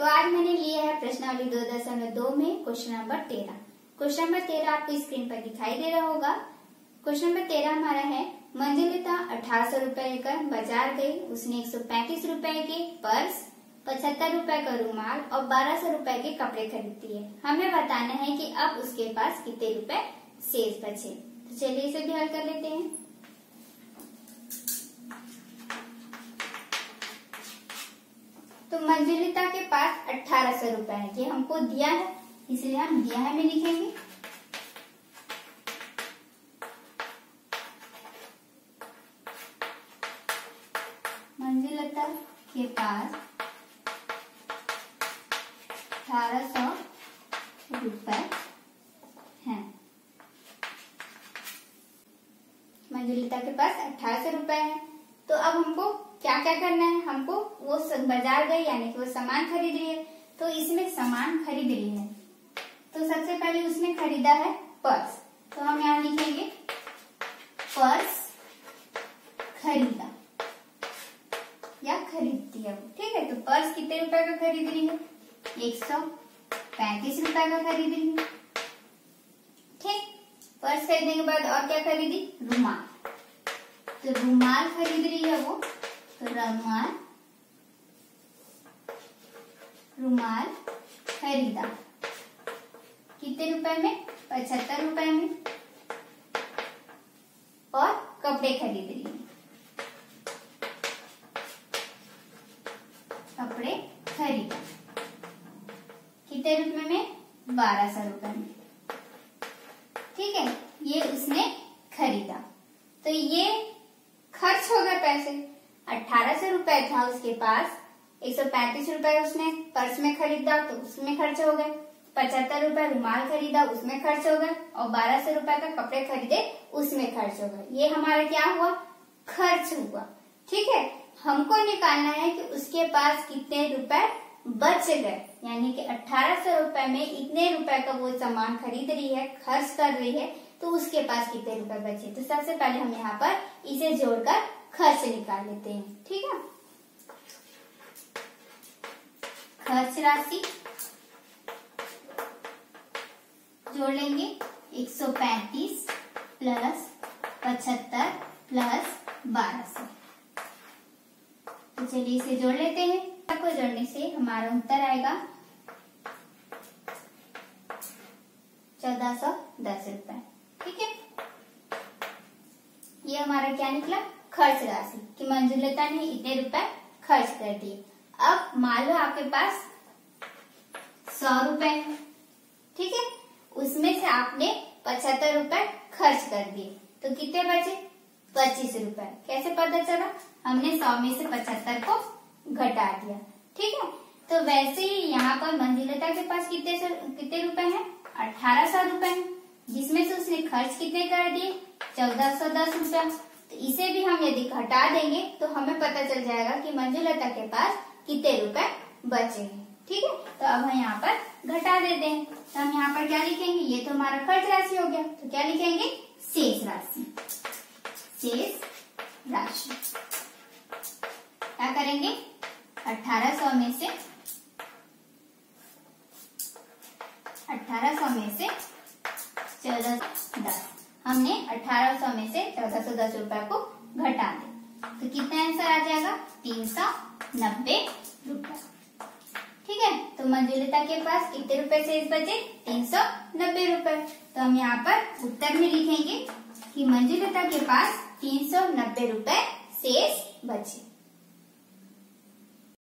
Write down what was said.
तो आज मैंने लिया है प्रश्नावली 2.2 में क्वेश्चन नंबर 13। क्वेश्चन नंबर 13 आपको स्क्रीन पर दिखाई दे रहा होगा। क्वेश्चन नंबर 13 हमारा है, मंजुलिता 1800 रुपए लेकर बाजार गई। उसने 135 रुपए के पर्स, 75 रुपए का रुमाल और 1200 रुपए के कपड़े खरीद दिए। हमें बताना है कि अब उसके पास कितने रुपए शेष बचे। तो चलिए इसे भी हल कर लेते हैं। तो मंजुलिता के पास 1800 रुपए है, ये हमको दिया है, इसलिए हम दिया है में लिखेंगे। मंजुलिता के पास 1800 रुपए हैं। मंजुलिता के पास 1800 रुपए है। तो अब हमको क्या क्या करना है, हमको वो बाजार गई यानी कि वो सामान खरीद रही है। तो इसमें सामान खरीद रही है, तो सबसे पहले उसने खरीदा है पर्स। तो हम यहाँ लिखेंगे पर्स खरीदा या खरीदती है वो। ठीक है, तो पर्स कितने रुपए का खरीद रही है? 135 रुपए का खरीद रही है। ठीक, पर्स खरीदने के बाद और क्या खरीदी? रुमाल। तो रुमाल खरीद रही है वो, तो रुमाल खरीदा कितने रुपए में? 75 रुपए में। और कपड़े खरीद रही है, कपड़े खरीदा कितने रुपए में? 1200 रुपए में। ठीक है, ये उसने खरीदा। तो ये खर्च हो गए पैसे। 1800 रुपए था उसके पास, 135 रुपए उसने पर्स में खरीदा तो उसमें खर्च हो गए, 75 रुपए रुमाल खरीदा उसमें खर्च हो गए, और 1200 रुपए का कपड़े खरीदे उसमें खर्च हो गए। ये हमारा क्या हुआ? खर्च हुआ। ठीक है, हमको निकालना है कि उसके पास कितने रुपए बच गए, यानी कि 1800 रुपए में इतने रुपए का वो सामान खरीद रही है, खर्च कर रही है, तो उसके पास कितने रुपए बचे। तो सबसे पहले हम यहाँ पर इसे जोड़कर खर्च निकाल लेते हैं। ठीक है, खर्च राशि जोड़ लेंगे 135 प्लस 75 प्लस 1200। तो चलिए इसे जोड़ लेते हैं। को जोड़ने से हमारा उत्तर आएगा 1410 रुपए। ठीक है, ये हमारा क्या निकला? खर्च राशि कि मंजुलिता ने इतने रुपए खर्च कर दिए। अब मान लो आपके पास 100 रुपए है। ठीक है, उसमें से आपने 75 रुपए खर्च कर दिए, तो कितने बचे? 25 रुपए। कैसे पता चला? हमने 100 में से 75 को घटा दिया। ठीक है, तो वैसे ही यहाँ पर मंजुलिता के पास कितने रुपए हैं? 1800 रुपए, जिसमें से उसने खर्च कितने कर दिए? 1410 रुपया। तो इसे भी हम यदि घटा देंगे तो हमें पता चल जाएगा कि मंजुलिता के पास कितने रुपए बचे हैं। ठीक है, तो अब हम यहाँ पर घटा देते हैं। तो हम यहाँ पर क्या लिखेंगे? ये तो हमारा खर्च राशि हो गया, तो क्या लिखेंगे? शेष राशि। शेष राशि क्या करेंगे? 1800 में से 1410, हमने 1800 में से 1410 रुपए को घटा दे, तो कितना आंसर आ जाएगा? 390 रुपए। ठीक है, तो मंजुलिता के पास कितने रुपए शेष बचे? 390 रुपए। तो हम यहाँ पर उत्तर में लिखेंगे कि मंजुलिता के पास 390 रुपए शेष बचे।